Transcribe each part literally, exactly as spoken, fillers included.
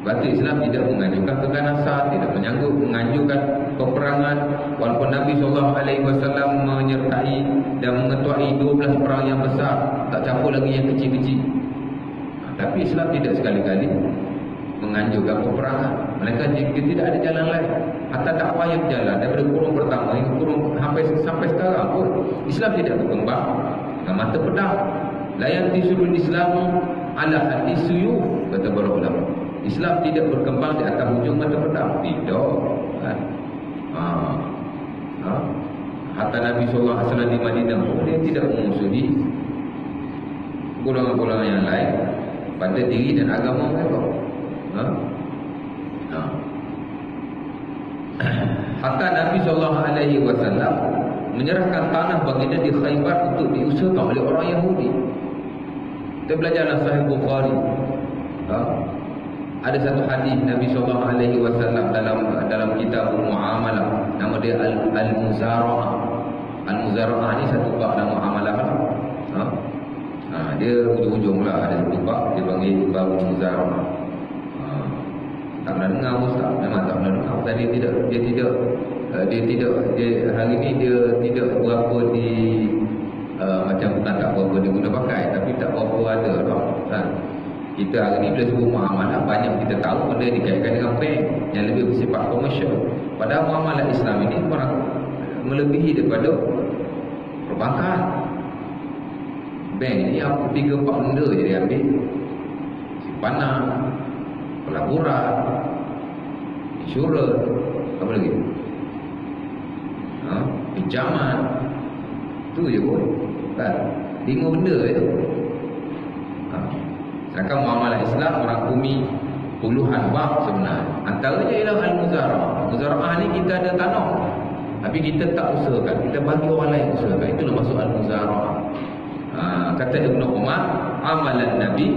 Sebab itu Islam tidak menganjurkan keganasan, tidak menyanggup menganjurkan peperangan. Walaupun Nabi sallallahu alaihi wasallam menyertai dan mengetuai dua belas perang yang besar, tak campur lagi yang kecil-kecil. Tapi Islam tidak sekali-kali menganjurkan peperangan. Mereka jika tidak ada jalan lain, hatta dakwah yang berjalan daripada kurun pertama hingga kurun sampai sampai sekarang pun Islam tidak berkembang dengan mata pedang. La yantisul Islam ala hadis suyuf, kata para ulama. Islam tidak berkembang di atas hujung mata pedang. Tidak. Kan? Ha. Ha. Hatta Nabi sallallahu alaihi wasallam di Madinah pun dia tidak memusuhi golongan-golongan yang lain pada diri dan agama mereka. Ha? Ha. Hatta Nabi sallallahu alaihi wasallam menyerahkan tanah baginda di Khaybar untuk diusahakan oleh orang Yahudi. Kita belajar dalam Sahih Bukhari. Ha? Ada satu hadis Nabi sallallahu alaihi wasallam dalam dalam kitab Muamalah, nama dia Al-Muzara'ah. Al-Muzara'ah ni satu bab dalam muamalah. Ha? Ha, dia hujung-hujung lah ada satu bab dia panggil bab Muzara'ah. Ha. Tak pernah dengar Ustaz, memang tak pernah dengar. Tadi dia tidak dia tidak dia tidak dia hari ni dia tidak berapa di uh, macam bukan tak berapa diguna pakai, tapi tak berapa ada tau. Kan? Kita hari ni bila sebut muamalah, banyak kita tahu benda dikaitkan dengan bank yang lebih bersifat komersial. Padahal muamalah Islam ini orang melebihi daripada perbankan. Bank ni apa tiga empat benda je dia ambil. Simpanan, pelaburan, insurans, apa lagi? Ha, pinjaman. Tu je pun. Kan? Lima benda je. Ha. Sedangkan muamalah Islam merangkumi puluhan bab sebenarnya. Antaranya ialah Al-Muzara'ah. Muzara'ah ni kita ada tanah, tapi kita tak usahakan, kita bagi orang lain usahakan. Itulah maksud Al-Muzara'ah. Ha, kata Ibn Umar, amalan Nabi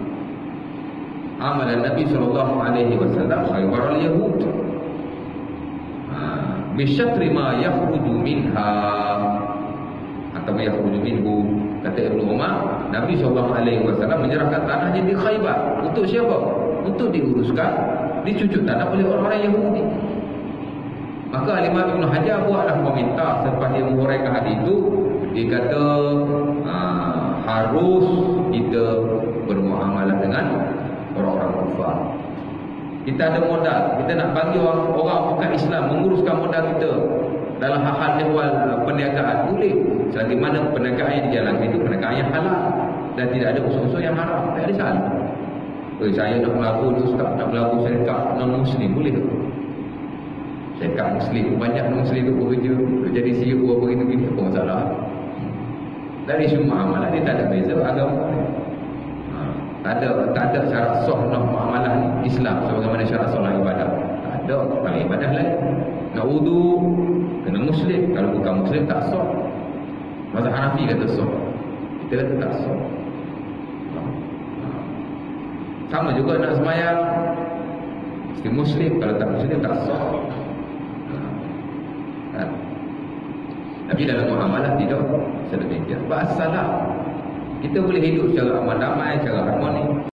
amalan Nabi sallallahu alaihi wasallam khaybar al-yahud. Ha, bi syatri ma yakhruju minha atau yakhruju minhu. Kata Ibn Umar, Nabi sallallahu alaihi wasallam menyerahkan tanahnya di Khaybar. Untuk siapa? Untuk diuruskan, dicucuk tanah oleh orang-orang Yahudi. Maka Imam Ibn Hajar buatlah komentar selepas dia menguraikan hadis itu. Dia kata aa, harus kita bermuamalah dengan orang-orang kafir. Kita ada modal, kita nak bagi orang orang bukan Islam menguruskan modal kita dalam hal-hal ehwal perniagaan, boleh. Selagi mana perniagaan yang dijalankan itu perniagaan yang halal dan tidak ada unsur-unsur yang haram, tak ada salah. Oh, saya nak melabur ni Ustaz, nak melabur syarikat non-Muslim, boleh tak? Syarikat Muslim, banyak non-Muslim tu bekerja, jadi C E O apa gitu-gitu, apa masalah? Dari semua amalan dia tak ada beza agama. Ha, tak ada tak ada syarat sah nak muamalah Islam sebagaimana syarat sah ibadah. Tak ada, kalau ibadah lain. Nak wudu kena Muslim, kalau bukan Muslim tak sah. Mazhab Hanafi kata sah, kita kata tak sah. Sama juga nak sembahyang, mesti Muslim, kalau tak Muslim tak sah. Ha. Tapi dalam muamalah tidak sedemikian. Bahasalah kita boleh hidup secara aman damai, secara harmoni.